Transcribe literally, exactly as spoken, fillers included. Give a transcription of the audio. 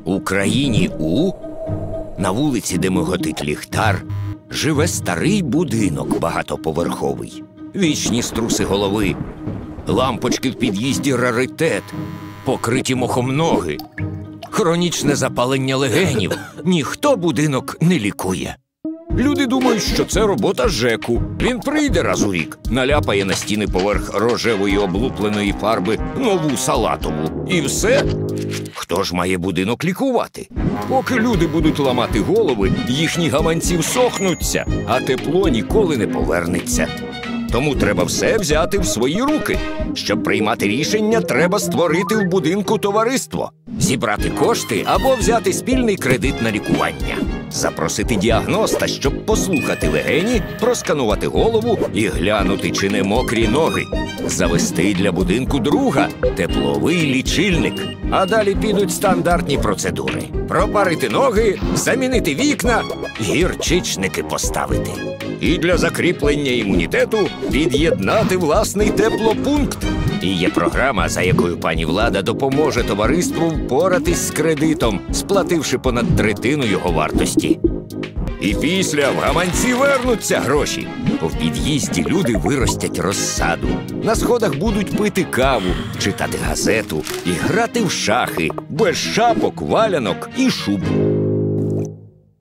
У країні У, на вулиці, де миготить ліхтар, живе старий будинок багатоповерховий. Вічні струси голови, лампочки в під'їзді раритет, покриті мохом ноги, хронічне запалення легенів. Ніхто будинок не лікує. Люди думають, що це робота ЖЕКу. Він прийде раз у рік, наляпає на стіни поверх рожевої облупленої фарби нову салатову. І все. Хто ж має будинок лікувати? Поки люди будуть ламати голови, їхні гаманці всохнуться, а тепло ніколи не повернеться. Тому треба все взяти в свої руки. Щоб приймати рішення, треба створити в будинку товариство, зібрати кошти або взяти спільний кредит на лікування. Запросити діагноста, щоб послухати легені, просканувати голову і глянути, чи не мокрі ноги. Завести для будинку друга – тепловий лічильник. А далі підуть стандартні процедури. Пропарити ноги, замінити вікна, гірчичники поставити. І для закріплення імунітету під'єднати власний теплопункт. І є програма, за якою пані Влада допоможе товариству впоратись з кредитом, сплативши понад третину його вартості. І після в гаманці вернуться гроші. В під'їзді люди виростять розсаду. На сходах будуть пити каву, читати газету і грати в шахи, без шапок, валянок і шуб.